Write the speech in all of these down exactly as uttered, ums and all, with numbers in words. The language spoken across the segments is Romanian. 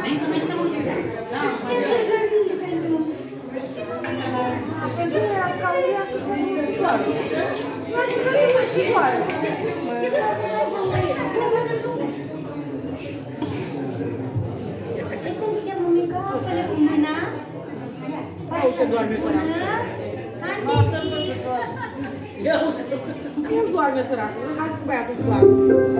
Hai că mai stăm un pic. Da, ce drăgălițe! Pentru că era scauria cu doar. Nu are vreme și doar. Uite-se, mămică, apele cu mâna. Hai să doarme săracul. Nu-ți doarme săracul. Hai cu băiatul să doarme.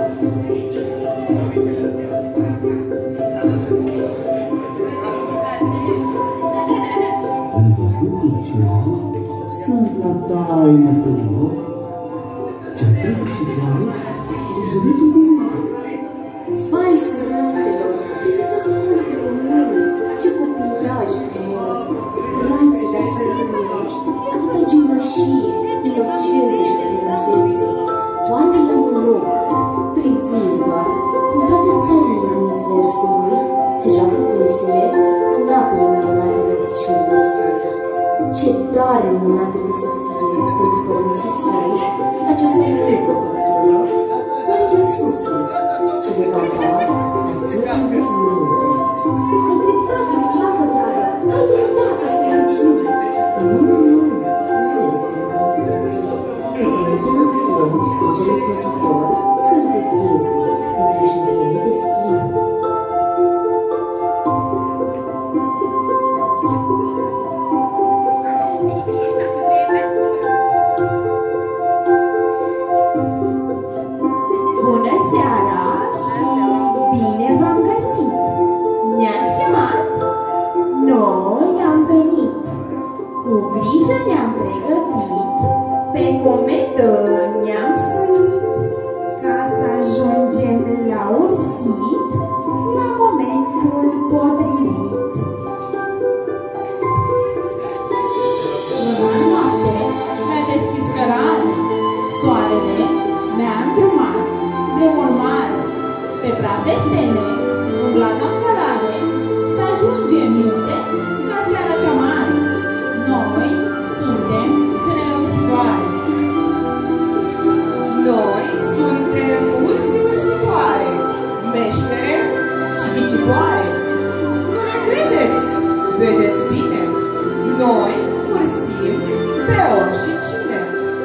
În văzduhul cel, stând la taină pe loc, cea trecătoare cu zâmbetul luminat. Vai, suratelor, priviți acolo pe pământ, ce copilaj frumos! Rații de-ați întâlnești, atâta gimnășie, inocență și frumusețe, toate la un loc. Priviți doar, cum toate tainele universului se joacă vesele în apele minunate de ochișorilor săi. Ce dar minunat trebuie să fie pentru părinții săi această mică făptură, care de suflet, ce le va da atâta învățăminte. Ai dreptate, surată dragă, ai dreptate să găsim. Nu, nu, nu, nu este învățăminte. Să trimitem acum îngerul păzitor să-l vegheze pentru a-și împlini destinul. Bună seara și bine v-am găsit! Ne-ați chemat? Noi am venit. Cu grijă ne-am pregătit, pe cometă ne-am suit, ca să ajungem la ursit la momentul potrivit. Luna noapte ne-a deschis cărare, soarele ne-a îndrumat, drumul mare, pe praf de stele, umblat în călare, să ajungem iute la seara cea mare. Noi suntem zilele ursitoare. Noi suntem ursi ursitoare, meștere și ghicitoare. Nu ne credeți? Vedeți bine? Noi ursim pe oricine.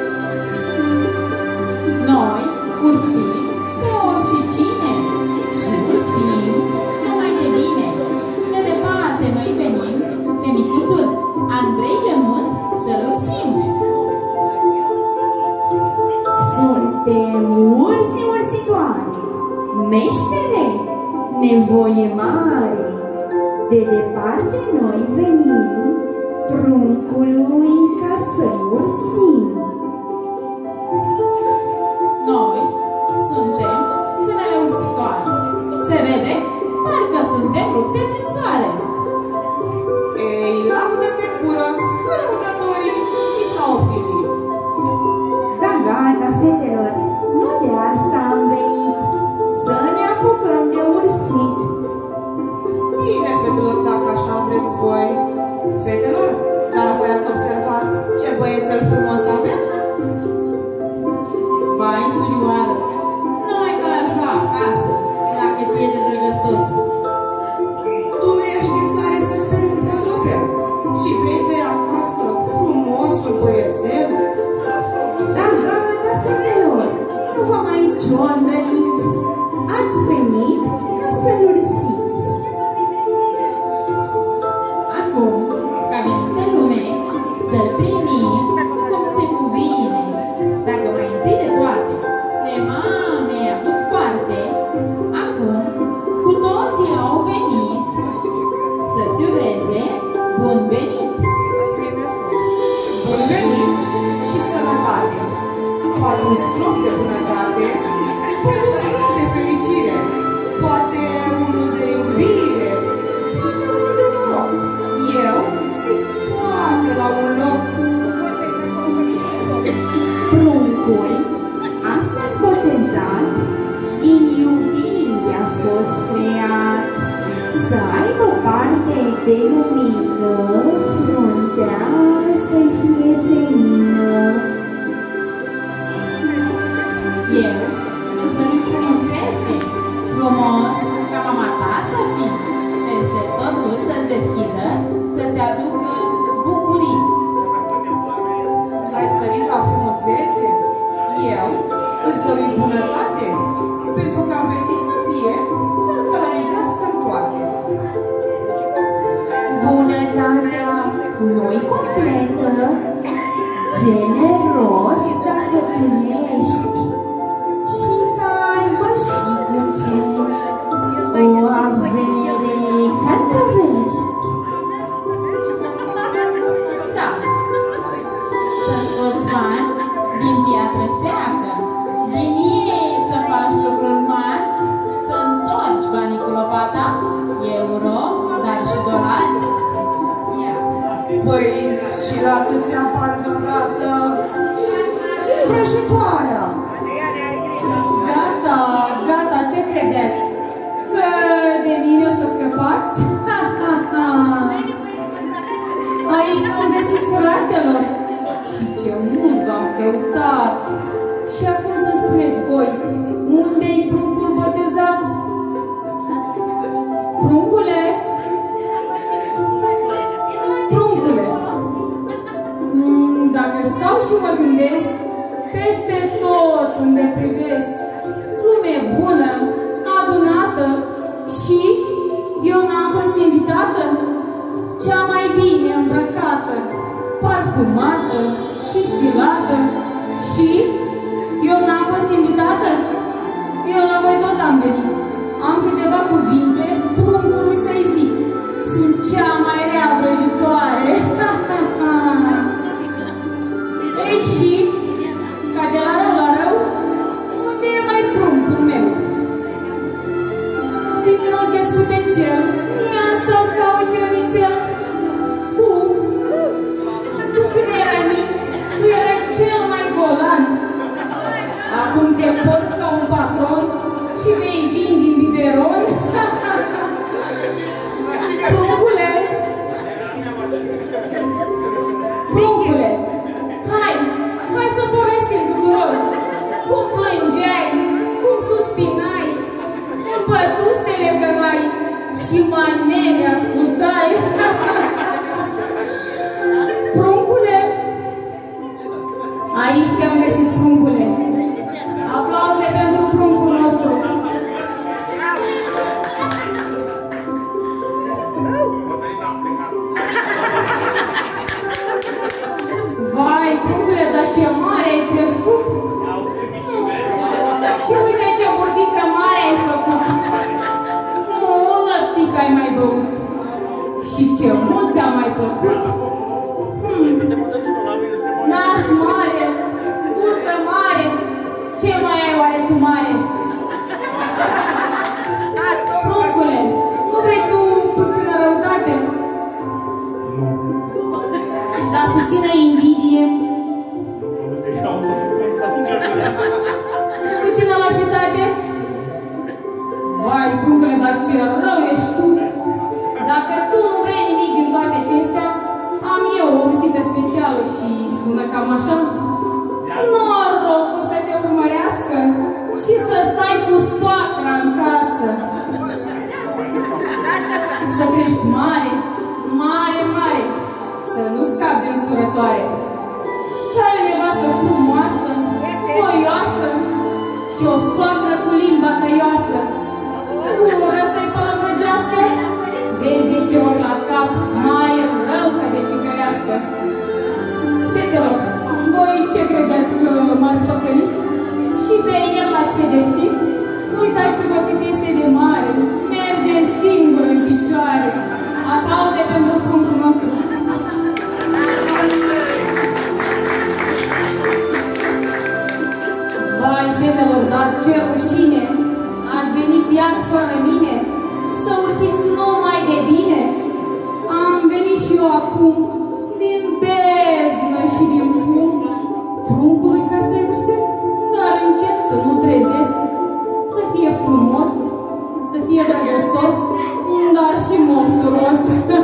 Noi ursim pe oricine și ursim numai de bine. De departe noi venim pe micuțul Andrei Ionuț să-l ursim. Suntem ursi ursitoare, meștere, nevoie mare. De departe noi venim pruncului ca să-i ursim. Noi suntem zilele ursitoare. Se vede? Parcă suntem rupte din soare. Ei, laudă de cură, că lăudătorii și s-au filit. Da, gata, fetelor, nu de asta am venit, să ne apucăm de ursit. Bine, fetelor, dacă așa vreți voi. Fetelor, dar voi ați observat ce băiețel frumos avem? Vai, surioară, numai că l-aș lua acasă, la cât e de drăgăstos. Tu nu ești în stare să speri un prosopel și vrei să iei acasă frumosul băiețel? Da, gata, fetelor, nu vă mai ciondăliți, ați venit ca să-l ursiți. Acum, ca venit pe lume, să-l primim cum se cuvine. Dacă mai întâi de toate, de mame ai avut parte, acum cu toții au venit să-ți ureze bun venit. Bun venit și sănătate. Poate un strop de bunătate, poate un strop de fericire, poate unul de iubire, poate unul de noroc. Eu zic poate la un loc. Pruncul, astăzi botezat, din iubire a fost creat, să aibă parte de lumină, fruntea să-i fie senină. Eu îți dărui frumusețe, frumos ca mama ta să fii, pe eu n-am fost invitată? Cea mai bine îmbrăcată, parfumată și stilată. Și eu n-am fost invitată? Eu la voi tot am venit. Am câteva cuvinte pruncului să-i zic. Sunt cea mai rea vrăjitoare. Ei și, ca de la rău la rău, unde e mai pruncul meu? Simt rost de scutencel, ia sau caut eu nițel? Tu, tu când erai mic, tu erai cel mai golan. Acum te porți ca un patron și vei vin din biberon. Pruncule, pruncule, hai, hai să povestim tuturor. Cum plângeai, cum suspinai, în pătustele gănai și manele ascultai. Pruncule, aici te-am găsit, pruncule. Aplauze pentru pruncul nostru. Vai, pruncule, dar ce mare ai crescut! Și uite ce burtică mare ai făcut! Mult lăptic ai mai băut! Și ce mult ți-a mai plăcut! Hmm. Nas mare, burtă mare, ce mai ai oare tu mare? Pruncule, nu vrei tu puțină răutate? Nu. Dar puțină invidie? Puțină lașitate? Vai, pruncule, dar ce rău ești tu! Dacă tu nu vrei nimic din toate acestea, am eu o ursită specială și sună cam așa. Norocul să te urmărească și să stai cu soacra în casă. Să crești mare, mare, mare, să nu scapi de însurătoare. Să ai o nevastă frumoasă, voioasă și o soacră cu limba tăioasă. Gură să-i pălăvrăgească, de zece ori la cap, mai rău să te cicălească. Fetelor, voi ce credeți că m-ați păcălit? Și pe el l-ați pedepsit? Uitați-vă cât este de mare, merge singur în picioare. Aplauze pentru pruncul nostru. Vai, fetelor, dar ce rușine! Ați venit iar fără mine, să ursiți numai de bine. Am venit și eu acum, din beznă și din fum, pruncului ca să-i ursesc, dar încet să nu-l trezesc. Să fie frumos, să fie drăgostos, dar și mofturos.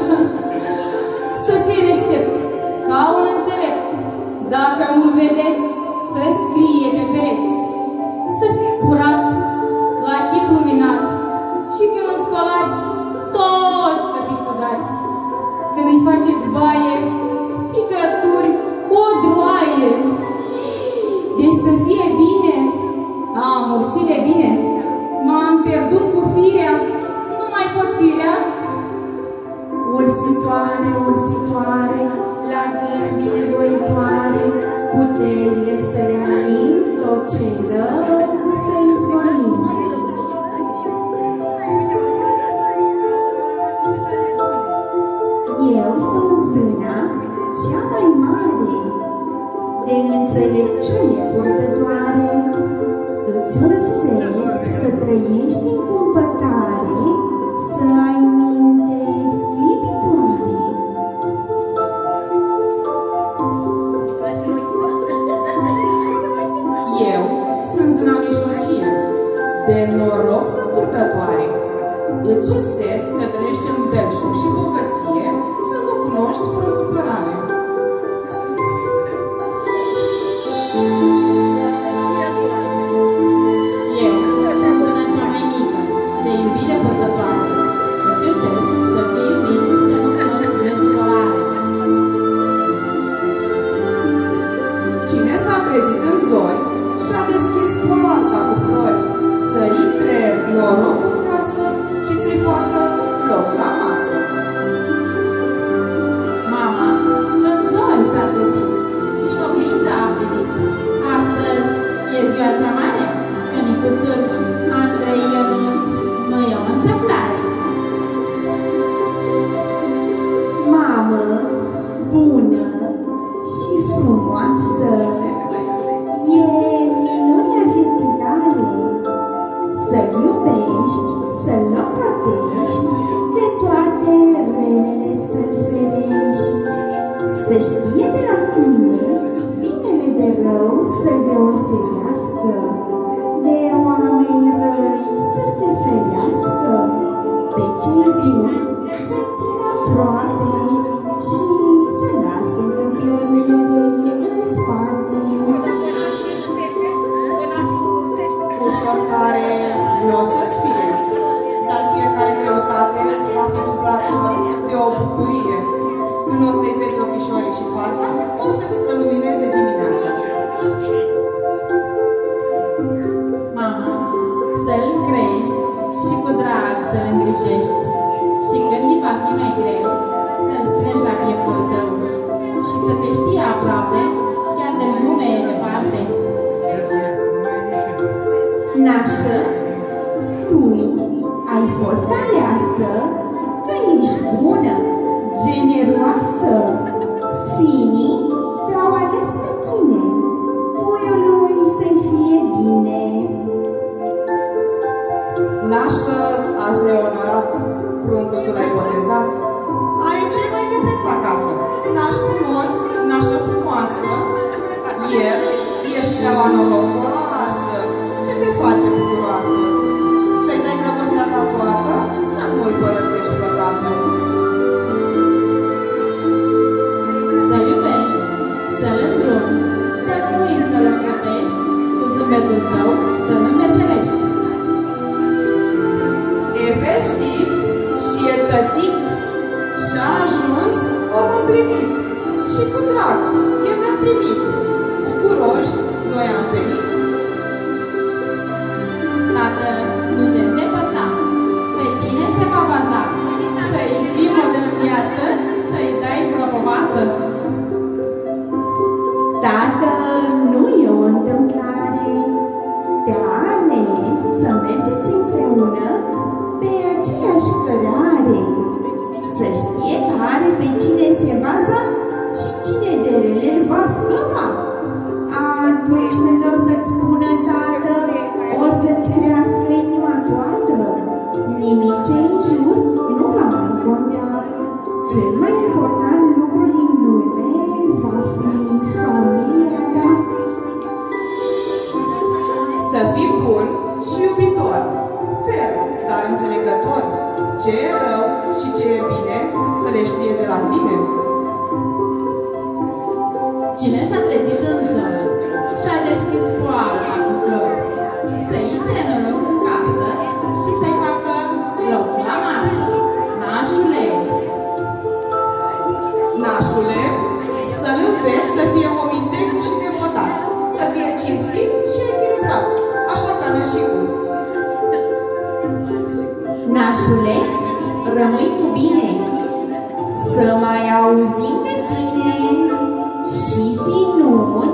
Să fie deștept, ca un înțelept. Dacă nu-l vedeți, să scrie pe pereți. Să fie curat, la chip luminat, și când îl spălați, toți să fiți udați. Când îi faceți baie, picături, o droaie. Deci să fie bine, am ursit de bine, m-am pierdut cu firea, nu mai pot firea. Ursitoare, ursitoare, la gând binevoitoare, puterile să le unim, tot ce rău să izvonim. Eu sunt zâna cea mai mare, de înțelepciune purtătoare, îți ursesc să trăiești în cumpătare, să ai minte sclipitoare. cel bun să-i țină aproape și să lase întâmplările rele în spate. Ușor care nu o să-ți fie, dar fiecare greutate îți va fi dublată de o bucurie. Când o să-i vezi ochișorii și fața, o să ți se lumineze dimineața. Mama, să-l crești și cu drag să-l îngrijești. Și când îi va fi mai greu, să-l strângi la pieptul tău și să te știe aproape, chiar de lume e departe. Nașă, tu ai fost aleasă că ești bună, generoasă. Finii te-au ales pe tine, puiului să-i fie bine. Nașă, azi ne-ai onorat, pruncul tu l-ai botezat. Are cel mai de preț acasă, naș frumos, nașă frumoasă. El e steaua norocoasă, ce te face bucuroasă? Să-i dai dragostea ta toată, să nu-l părăsești vreodată. Să-l iubești, să-l îndrumi, să nu uiți să-l încătești, cu zâmbetul tău să-l înveselești. E vestit și e tătic și-a ajuns om împlinit. Și cu drag, el ne-a primit. Bucuroși, noi am venit. Tată, nu te îndepărta, pe tine se va baza, să-i fii model în viață, să-i dai propovață. Tată, nu e o întâmplare, te-a ales să mergeți împreună pe aceeași cărare. Să știe că are pe cine se baza și cine de rele îl va scăpa. Atunci când o să-ți spună tată, o să-ți crească inima toată. Nimic ce în jur nu va mai conta. Cel mai important lucru din lume va fi familia ta. Să fii bun și iubitor, ferm, dar înțelegător. Ce e rău și ce e bine, să le știe de la tine. Cine s-a trezit în zonă și-a deschis poarta cu flori, să intre noroc în casă și să-i facă loc la masă. Nașule! Nașule, să-l înveți să fie om integru și devotat, să fie cinstit și echilibrat, așa ca nășicul. Nașule, rămâi cu bine, să mai auzim de tine și fi nu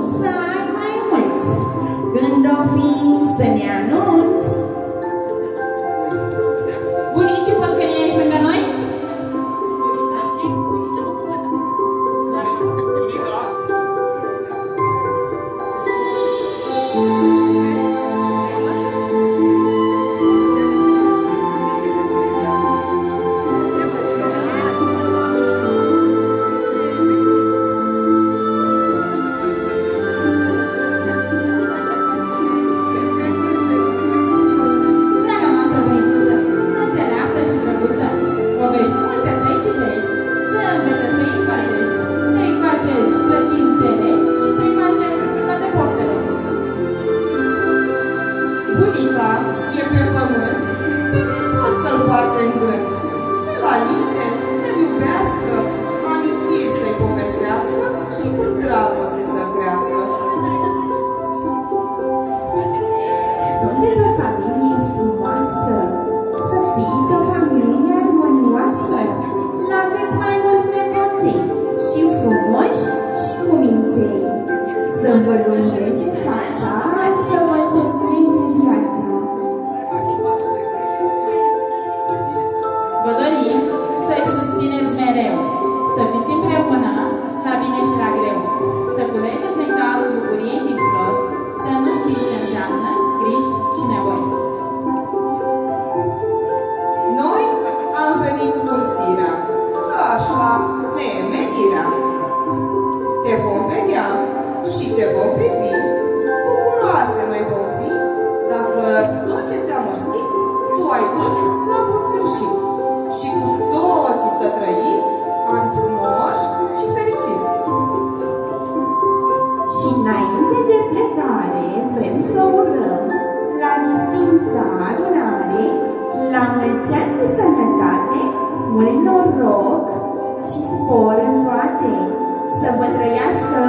mult noroc și spor în toate. Să vă trăiască!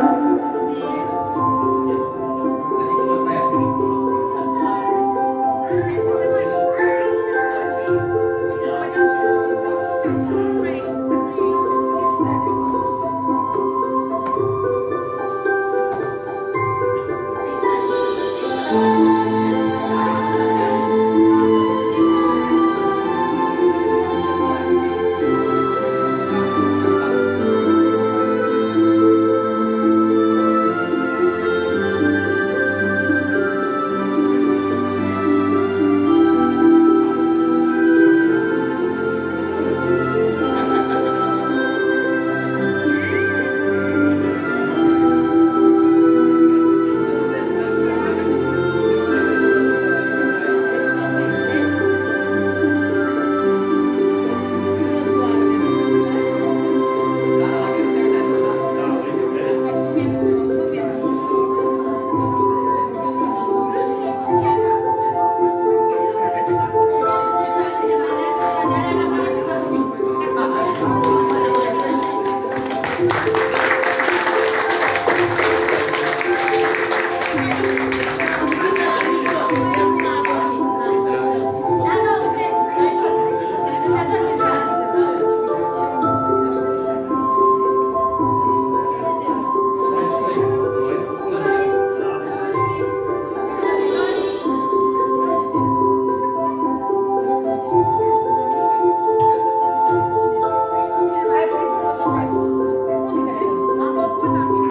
Thank you.